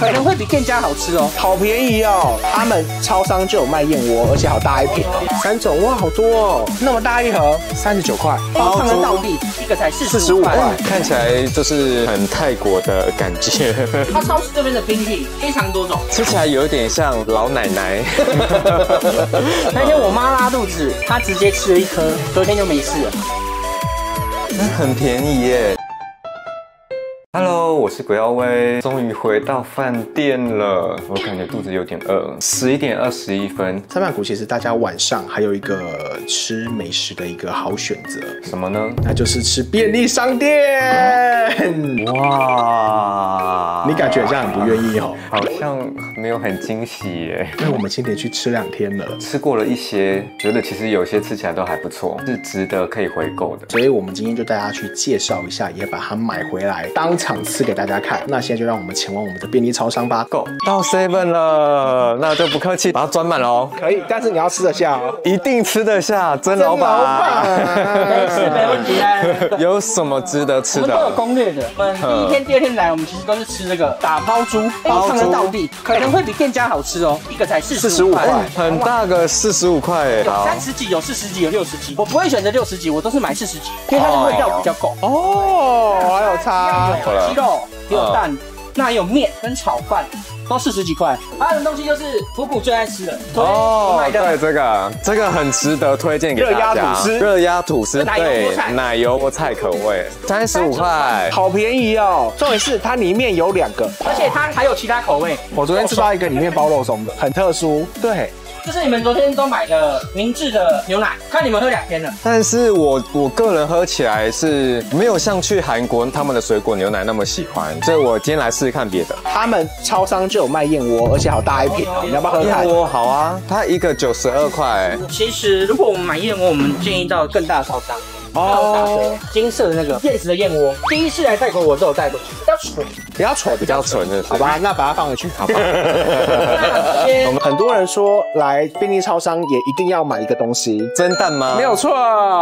可能会比店家好吃哦。 好便宜哦，他们超商就有卖燕窝，而且好大一瓶哦，3种哇，好多哦，那么大一盒，39块， 包上了到地，一个才45块， 看起来就是很泰国的感觉。 它超市这边的冰品非常多种， 吃起来有点像老奶奶。 那天我妈拉肚子，她直接吃了1颗，隔天就没事了。 很便宜耶。Hello， 我是鬼耀威，终于回到饭店了。我感觉肚子有点饿，11点21分。 在曼谷其实大家晚上还有一个吃美食的一个好选择， 什么呢？ 那就是吃便利商店。 哇， 你感觉好像很不愿意哦， 好像没有很惊喜耶。 因为我们今天去吃2天了， 吃过了一些，觉得其实有些吃起来都还不错，是值得可以回购的。 所以我们今天就带大家去介绍一下，也把它买回来当场吃给大家看。那现在就让我们前往我们的便利超商吧。 Go 到 Seven 了，那就不客气，把它装满喽。 可以，但是你要吃得下哦， 一定吃得下，真老板。 没事，没问题啊。 有什么值得吃的？ 我们都有攻略的。我们第1天、第2天来，我们其实都是吃这个打抛猪，包上了到地，可能会比店家好吃哦。一个才45块， 很大个45块耶。 有30几，有40几，有60几。我不会选择60几，我都是买40几，因为它的味道比较够。 哦，还有差， 有鸡肉，也有蛋，那还有面跟炒饭。都40几块，还有的东西就是普普最爱吃的哦，对，这个很值得推荐给大家。热压吐司，对，奶油菠菜口味，35块， 好便宜哦。重点是它里面有2个， 而且它还有其他口味。 我昨天吃到一个里面包肉松的，很特殊，对。 这是你们昨天都买的明治的牛奶，看你们喝2天了。 但是我个人喝起来是没有像去韩国他们的水果牛奶那么喜欢，所以我今天来试试看别的。 他们超商就有卖燕窝，而且好大一瓶哦，你要不要喝看？ 燕窝好啊，它一个92块。 其实如果我们买燕窝，我们建议到更大的超商。哦，金色的那个燕子的燕窝，第一次来泰国我都有带过去，比较纯， 比较纯的， 好吧，那把它放回去，好吧。我们很多人说来便利超商也一定要买一个东西， 蒸蛋吗？ 没有错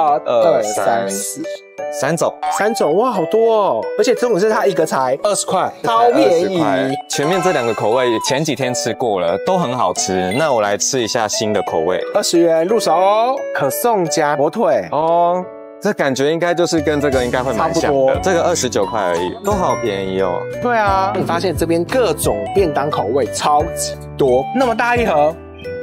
，2、3、4。3种哇，好多哦！而且重点是它一个才20块，超便宜。 前面这2个口味前几天吃过了，都很好吃。那我来吃一下新的口味 ，20元入手哦，可颂加火腿哦。这感觉应该就是跟这个应该会蛮像的，这个29块而已，都好便宜哦。 对啊，你发现这边各种便当口味超级多，那么大一盒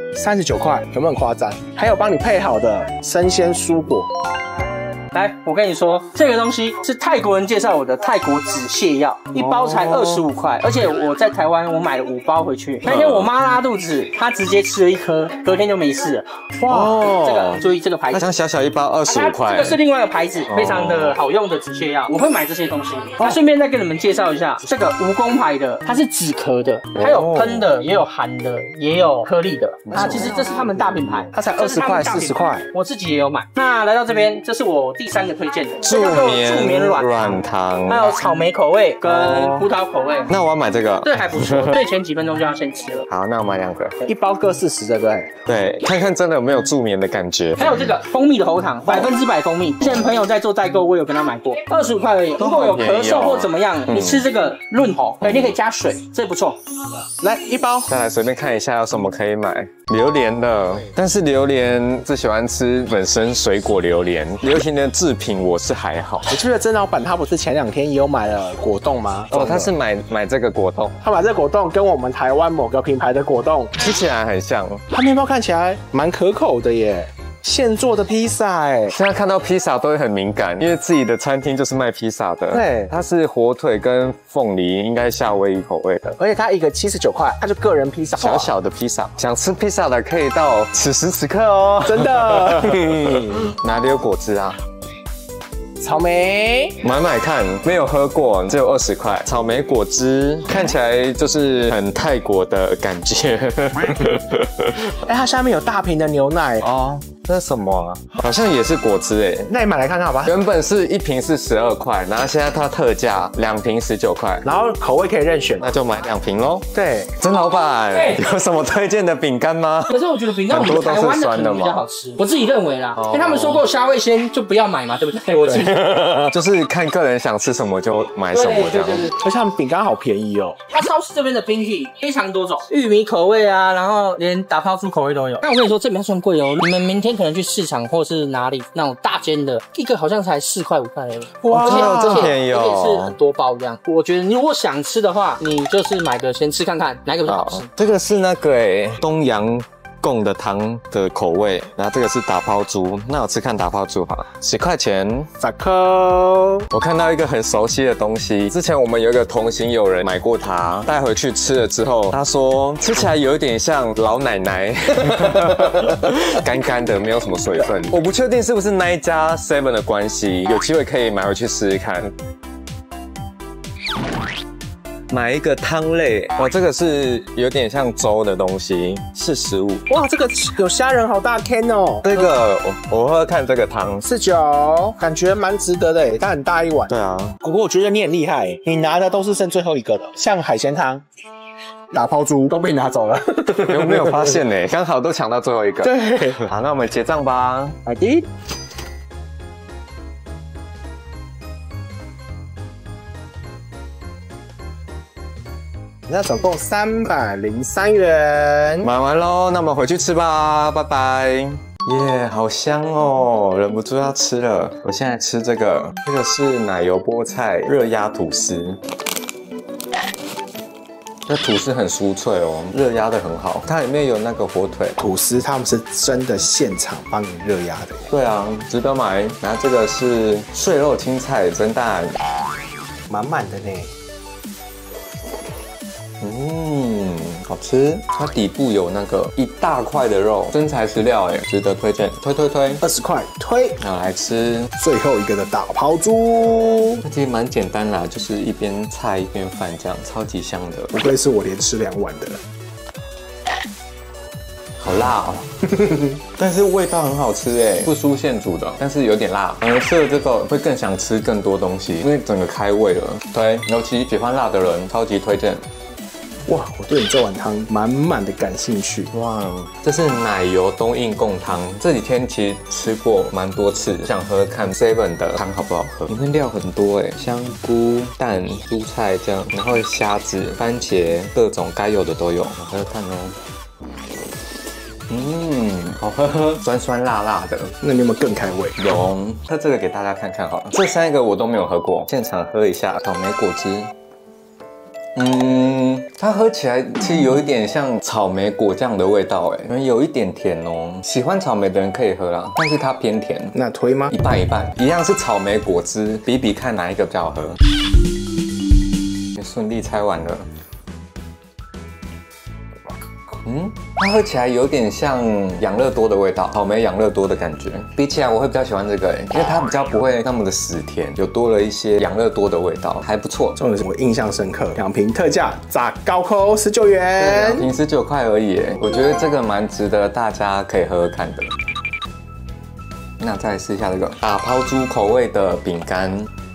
，39块，有没有很夸张？还有帮你配好的生鲜蔬果。 来，我跟你说，这个东西是泰国人介绍我的泰国止泻药，一包才25块，而且我在台湾我买了5包回去。那天我妈拉肚子，她直接吃了1颗，隔天就没事了。哇，这个注意这个牌子， 它像小一包25块， 这个是另外一个牌子，非常的好用的止泻药，我会买这些东西。那顺便再跟你们介绍一下这个蜈蚣牌的，它是止咳的，它有喷的，也有含的，也有颗粒的。那其实这是他们大品牌， 它才20块、40块， 我自己也有买。那来到这边，这是我第3个推荐的， 助眠软糖， 还有草莓口味跟葡萄口味。 那我要买这个， 这还不错，睡前几分钟就要先吃了。 好，那我买2个， 一包各40，对不对？ 对，看看真的有没有助眠的感觉。 还有这个蜂蜜的喉糖，100%蜂蜜。之前朋友在做代购，我有跟他买过，25块而已。如果有咳嗽或怎么样，你吃这个润喉，你可以加水，这不错。 来1包， 再来随便看一下有什么可以买。榴莲的，但是榴莲只喜欢吃本身水果榴莲的制品我是还好。 我记得曾老板他不是前2天也有买了果冻吗？ 哦，他是买这个果冻， 他把这个果冻跟我们台湾某个品牌的果冻吃起来很像， 它面包看起来蛮可口的耶。现做的披萨哎， 现在看到披萨都会很敏感，因为自己的餐厅就是卖披萨的。 对， 它是火腿跟凤梨，应该夏威夷口味的， 而且它一个79块，它就个人披萨， 小小的披萨。想吃披萨的可以到此时此刻哦， 真的。 哪里有果汁啊？ 草莓， 买看，没有喝过，只有20块。草莓果汁看起来就是很泰国的感觉。 哎，它下面有大瓶的牛奶哦。 这是什么啊？好像也是果汁哎。 那你买来看看好吧。 原本是一瓶是12块，然后现在它特价2瓶19块， 然后口味可以任选， 那就买2瓶咯。 对， 曾老板有什么推荐的饼干吗？ 可是我觉得饼干我们台湾的可能比较好吃，我自己认为啦，因为他们说过虾味鲜就不要买嘛，对不对？我记得就是看个人想吃什么就买什么这样。 而且他们饼干好便宜哦。 它超市这边的冰淇非常多种，玉米口味啊，然后连打泡猪口味都有。但我跟你说，这边算贵哦。你们明天可能去市场或是哪里那种大间的，一个好像才4块5块而已。 哇， 这么便宜哦！ 而且是很多包这样。我觉得你如果想吃的话，你就是买个先吃看看，哪个比较好吃。 这个是那个东阳贡的汤的口味，然后这个是打抛猪，那我吃看打抛猪好，10块钱咋扣？ 我看到一个很熟悉的东西，之前我们有一个同行友人买过它，带回去吃了之后，他说吃起来有一点像老奶奶，干干的，没有什么水分。我不确定是不是那一家 Seven 的关系，有机会可以买回去试试看。买一个汤类，哇，这个是有点像粥的东西，45。 哇，这个有虾仁，好大 can 哦。 这个我喝看这个汤 49，感觉蛮值得的诶，它很大一碗。 对啊， 不过我觉得你很厉害，你拿的都是剩最后一个的，像海鲜汤、打抛猪都被你拿走了。 有没有发现呢？刚好都抢到最后一个。 对， 好，那我们结账吧。 好的。那总共303元， 买完喽，那我们回去吃吧，拜拜。耶，好香哦，忍不住要吃了。我现在吃这个是奶油菠菜热压吐司。这吐司很酥脆哦，热压的很好，它里面有那个火腿吐司，他们是真的现场帮你热压的。 对啊，值得买。然后这个是碎肉青菜蒸蛋， 满满的呢。 好吃。它底部有那个一大块的肉，真材实料哎，值得推荐，推 20块推。 那来吃最后一个的打抛猪， 它其实蛮简单啦，就是一边菜一边饭这样，超级香的。 不愧是我连吃2碗的。 好辣哦，但是味道很好吃哎，不输现煮的，但是有点辣。吃了这个会更想吃更多东西，因为整个开胃了。对，尤其喜欢辣的人，超级推荐。 哇，我对你这碗汤满满的感兴趣。 哇，这是奶油冬阴贡汤，这几天其实吃过蛮多次，想喝看 Seven 的汤好不好喝。里面料很多哎，香菇、蛋、蔬菜这样，然后虾子、番茄，各种该有的都有，我喝看哦。好喝，酸酸辣辣的。 那你有没有更开胃？ 有，那这个给大家看看好了。这3个我都没有喝过，现场喝一下草莓果汁。它喝起来其实有一点像草莓果酱的味道，哎，有一点甜哦。喜欢草莓的人可以喝啦，但是它偏甜。 那推吗？ 一半一半，一样是草莓果汁，比比看哪一个比较好喝。顺利拆完了。它喝起来有点像养乐多的味道，草莓养乐多的感觉。比起来我会比较喜欢这个，因为它比较不会那么的死甜，有多了一些养乐多的味道，还不错。 重点是我印象深刻，2瓶特价砸高扣19元 ，2瓶19块而已，我觉得这个蛮值得大家可以喝喝看的。那再来试一下这个打抛猪口味的饼干。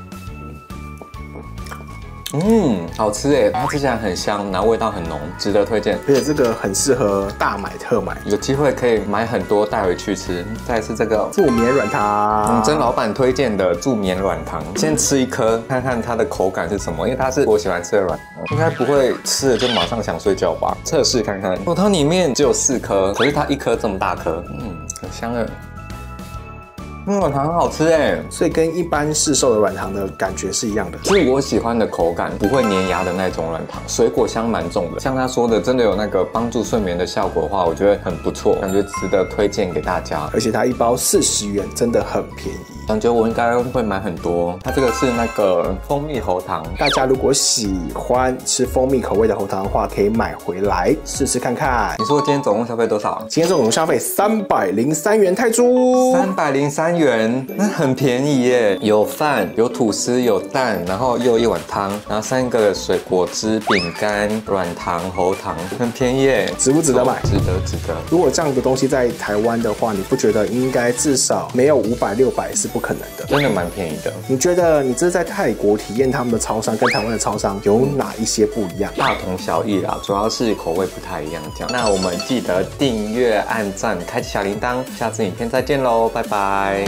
好吃哎，它吃起来很香，然后味道很浓，值得推荐。 而且这个很适合大买特买， 有机会可以买很多带回去吃。再来是这个助眠软糖， 曾老板推荐的助眠软糖，先吃1颗看看它的口感是什么，因为它是我喜欢吃的软糖，应该不会吃了就马上想睡觉吧？测试看看。它里面只有4颗，可是它1颗这么大颗，很香的。软糖很好吃哎， 所以跟一般市售的软糖的感觉是一样的， 是我喜欢的口感，不会粘牙的那种软糖，水果香蛮重的。像他说的，真的有那个帮助睡眠的效果的话，我觉得很不错，感觉值得推荐给大家。 而且它1包40元，真的很便宜。 感觉我应该会买很多。它这个是那个蜂蜜喉糖， 大家如果喜欢吃蜂蜜口味的喉糖的话，可以买回来试试看看。 你说今天总共消费多少？ 今天总共消费303元泰铢 ，303元，那很便宜耶！有饭，有吐司，有蛋，然后又有一碗汤，然后3个水果汁、饼干、软糖、喉糖，很便宜耶！ 值不值得买？ 值得，值得。 如果这样的东西在台湾的话，你不觉得应该至少没有500、600是不可能的？ 真的蛮便宜的。 你觉得你这是在泰国体验他们的超商跟台湾的超商有哪一些不一样？ 大同小异啦，主要是口味不太一样这样。那我们记得订阅、按赞、开启小铃铛，下次影片再见喽，拜拜。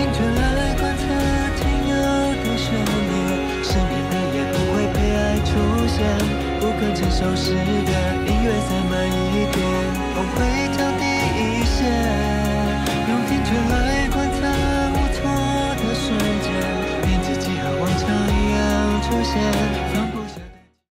不肯承受时的音乐再慢一点，风会降低一些，用听觉来观察无措的瞬间，连自己和往常一样出现。